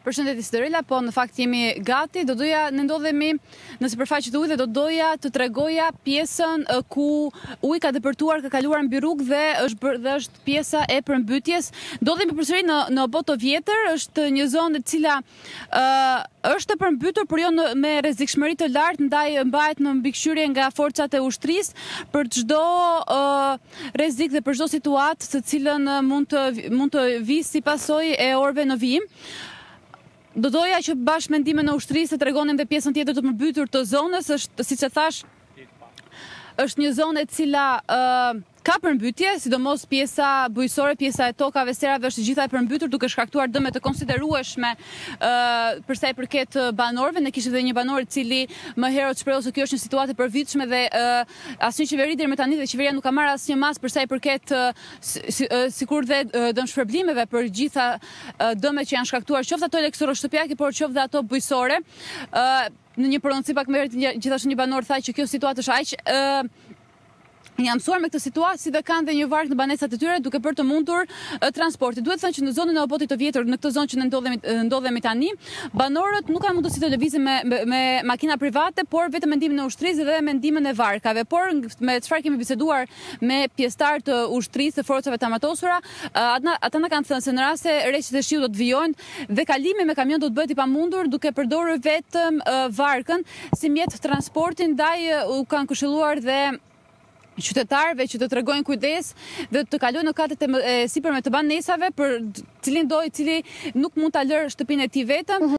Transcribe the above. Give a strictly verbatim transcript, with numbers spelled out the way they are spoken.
Përshëndetje Sterela, po në fakt jemi gati, do doja ne ndodhemi në sipërfaqe të ujit dhe do doja të tregoja pjesën ku uji ka depërtuar, ka kaluar mbi rrugë dhe është bërë dhe është pjesa e përmbytjes. Ndodhemi përsëri në në Boto Vjetër, është një zonë e cila ë uh, është e përmbytur, por jo në, me rrezikshmëri të lartë, ndaj mbahet në mbikëqyrje nga forcat e ushtrisë për çdo uh, rrezik dhe për çdo situatë të cilën mund të mund të vi si pasojë e orëve në vijim. Do doja që bashkë me ndihmën e ushtrisë të tregonim dhe pjesën tjetër të përmbytur të zonës, është siç e thash, është një zonë e cila uh, ka përmbytje, sidomos pjesa bujësore, pjesa e tokave, serave është gjitha e përmbytur duke shkaktuar dëme të konsiderueshme uh, për sa i përket banorëve. Ne kishim edhe një banor i cili më herët shprehoi se kjo është një situatë e përvitshme dhe uh, asnjë qeveri deri më tani dhe qeveria nuk ka marrë asnjë mas për sa i përket uh, si, uh, sikur dhe uh, dëmshpërblimeve për gjitha uh, dëmet që janë shkaktuar, qoftë ato elektroshtëpiake, por qoftë ato bujësore. Uh, në një pronësi pak më herët gjithashtu një banor tha që kjo situatë është aq uh, Jam mësuar me këtë situatë si dhe kanë dhe një varg në banesat e tyre duke për të mundur uh, transporti. Duhet thënë që në zonën e Obotit të Vjetër, në këtë zonë që ne ndodhemi, ndodhemi tani, banorët nuk kanë mundësi të lëvizin me, me, me makina private, por vetëm me ndihmën e ushtrisë dhe me ndihmën e varkave. Por me çfarë kemi biseduar me pjesëtar të ushtrisë, të forcave të amatosura, uh, ata na kanë thënë se në rast se rreqet e shiut do të vijojnë dhe kalimi me kamion do të bëhet i pamundur duke përdorur vetëm uh, varkën si mjet transporti, ndaj uh, u kanë këshilluar dhe qytetarëve që të tregojnë kujdes dhe të kalojnë në katet e, e sipërme të banesave për cilin do i cili nuk mund ta lërë shtëpinë e tij vetëm.